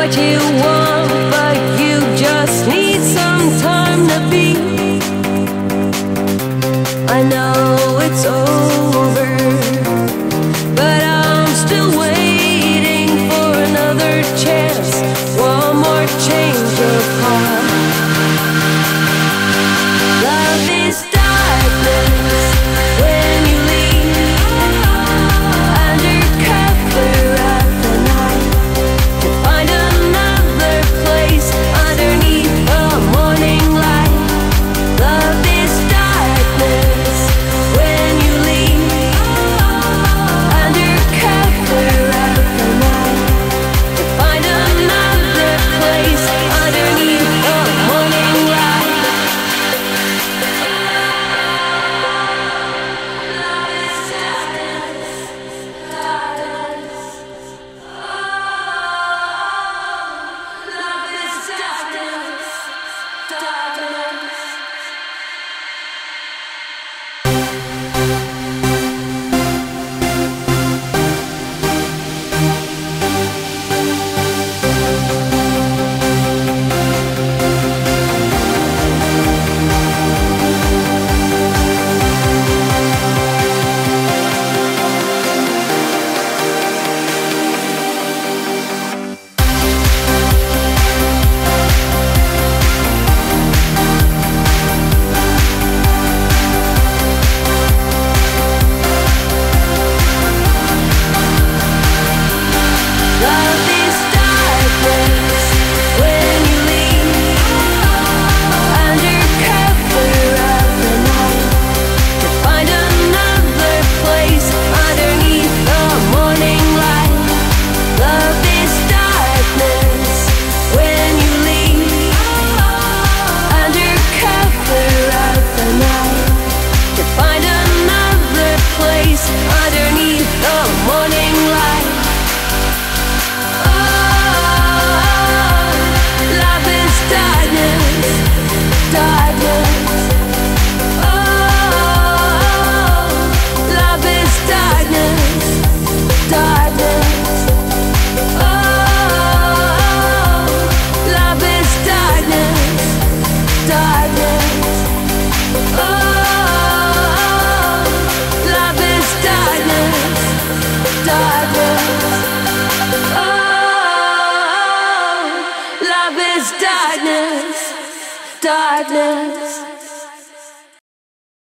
what you want, but you just need some time to be. I know it's over, but I'm still waiting for another chance, one more change of heart. Love is darkness when you leave, under cover of the night, to find another place underneath the morning light. Love is darkness when you leave, under cover of the night, to find another place underneath the morning light. Love is darkness when you leave, under cover of the night, to find another place underneath the morning light. Love is darkness when you leave, under cover of the night, to find another place underneath the morning light. Love is darkness, darkness. Oh, love is darkness, darkness. Oh, love is darkness, darkness. Oh, love is darkness, darkness. Oh, love is darkness, darkness.